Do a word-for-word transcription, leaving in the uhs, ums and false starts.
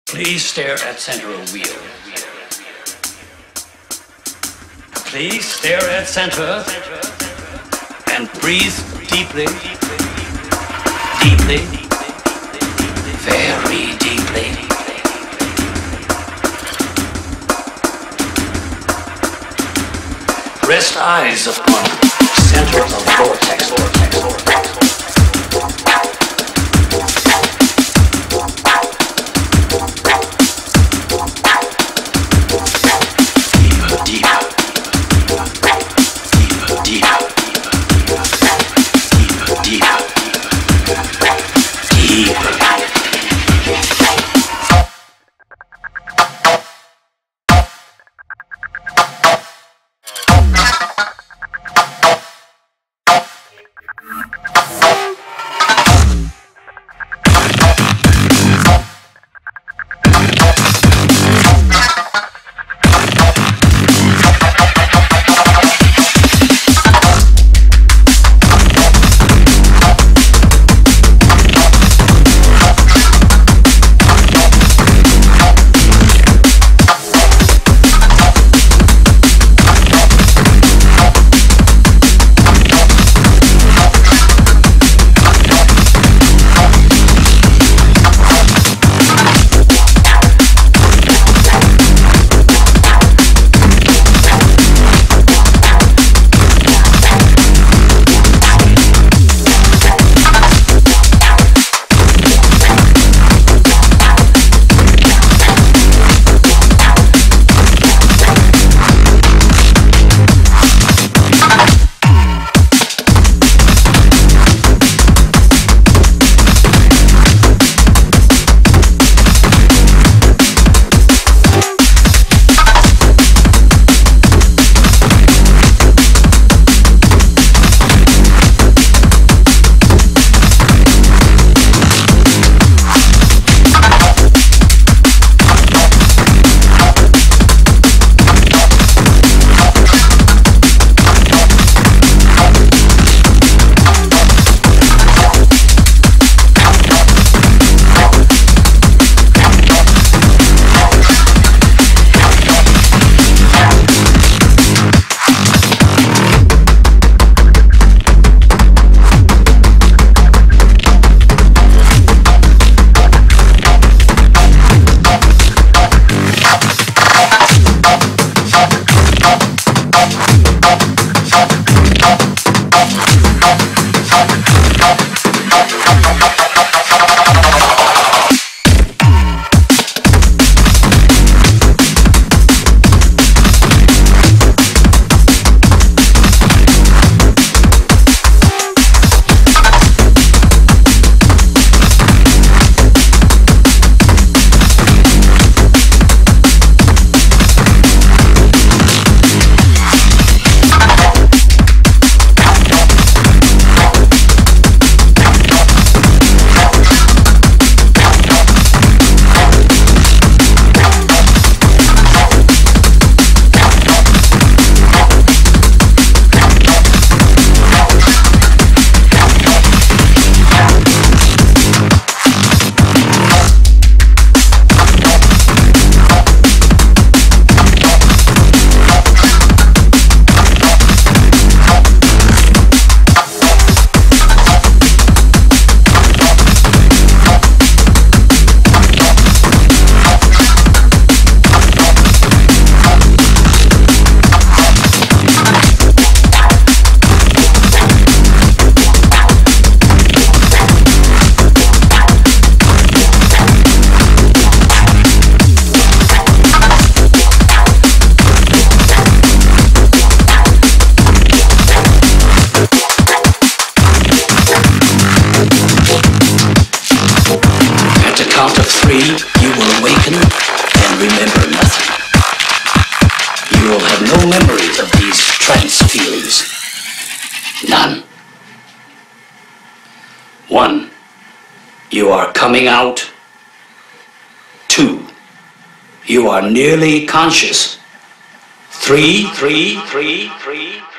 Please stare at center of wheel. Please stare at center and breathe deeply, deeply, very deeply. Rest eyes upon center of vortex, vortex, vortex. Count of three, you will awaken and remember nothing. You will have no memories of these trance feelings. None. One, you are coming out. Two, you are nearly conscious. Three, three, three, three.